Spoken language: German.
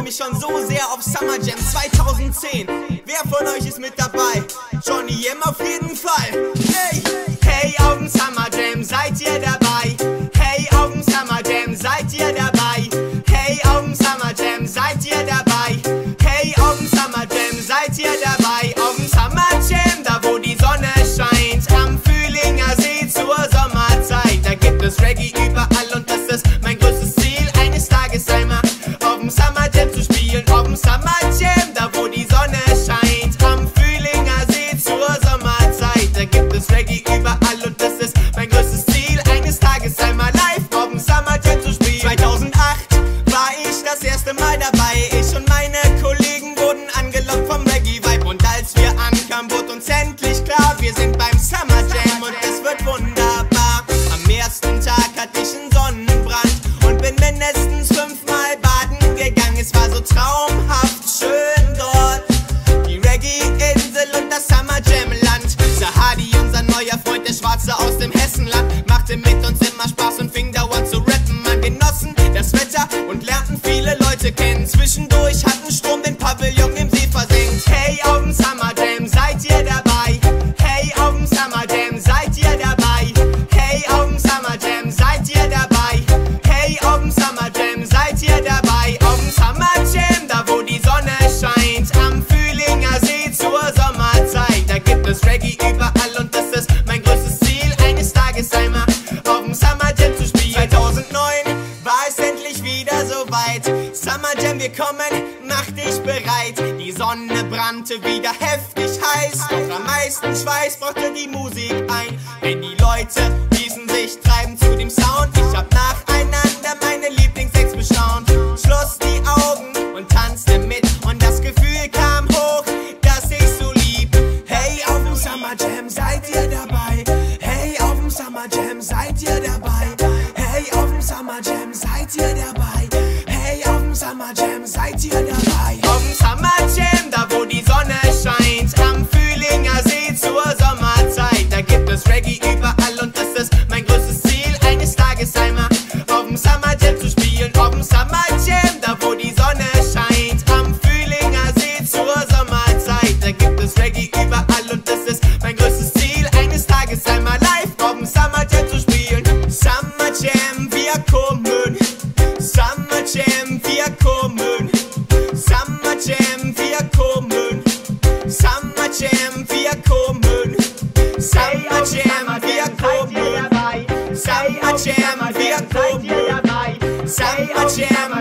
mich schon so sehr auf Summer Jam 2010. Wer von euch ist mit dabei? Johnny M auf jeden Fall. Hey, hey, auf dem Summer Jam seid ihr dabei? Hey, auf dem Summer Jam seid ihr dabei? Hey, auf dem Summer Jam seid ihr dabei? Hey, auf dem Summer Jam seid ihr dabei? Auf dem Summer Jam, da wo die Sonne scheint, am Fühlinger See zur Sommerzeit. Da gibt es Reggae überall und das ist mein größtes Ziel, eines Tages einmal auf dem Summer Jam zu spielen. Auf dem Summer Jam, da wo die Sonne scheint, am Fühlinger See zur Sommerzeit. Da gibt es Reggae überall und das ist mein größtes Ziel, eines Tages einmal live auf dem Summer Jam zu spielen. 2008 war ich das erste Mal dabei. Ich und meine Kollegen wurden angelockt vom Reggae-Vibe. Und als wir ankamen, wurde uns endlich klar, wir sind beim Summer Jam und es wird wunderbar. Am ersten Tag hatte ich einen Sonnenbrand und bin mindestens 5-mal baden gegangen. Es war so traumhaft schön dort, die Reggae-Insel und das Summer Jam-Land. Sahadi, unser neuer Freund, der Schwarze aus dem Hessenland, machte mit uns immer Spaß und fing dauernd zu rappen. Man genossen das Wetter und lernten viele Leute kennen. Zwischendurch hatten Sturm den Pavillon im See versenkt. Hey, auf dem Summer Jam seid ihr dabei? Hey, auf dem Summer Jam seid ihr dabei? Hey, auf dem Summer Jam seid ihr dabei? Hey, auf dem Summer Jam seid ihr dabei? Auf dem Summer Jam, da wo die Sonne scheint, am Fühlinger See zur Sommerzeit. Da gibt es Reggae überall und das ist mein größtes Ziel, eines Tages einmal auf dem Summer Jam zu spielen. 2009 war es endlich wieder soweit. Summer Jam, wir kommen, mach dich bereit. Die Sonne brannte wieder heftig heiß, doch am meisten Schweiß brachte die Musik ein. Denn die Leute ließen sich treiben zu dem Sound. Ich hab nacheinander meine Lieblingsex bestaunt, schloss die Augen und tanzte mit. Und das Gefühl kam hoch, dass ich so lieb. Hey, auf dem Summer Jam seid ihr dabei? Hey, auf dem Summer Jam seid ihr dabei? Hey, auf dem Summer Jam seid ihr dabei? Hey, auf dem Summer Jam seid ihr dabei? Auf dem Summer Jam, da wo die Sonne scheint, am Fühlinger See zur Sommerzeit. Da gibt es Reggae überall und das ist mein größtes Ziel, eines Tages einmal auf dem Summer Jam zu spielen. Auf dem Summer Jam, da wo die Sonne scheint, am Fühlinger See zur Sommerzeit. Da gibt es Reggae überall und das ist mein größtes Ziel, eines Tages einmal live auf dem Summer Jam zu spielen. Summer Jam, wir kommen. Summer Jam, wir kommen. Summer Jam, wir kommen. Summer Jam, wir kommen. Summer Jam, wir kommen. Summer Jam, wir kommen. Summer Jam.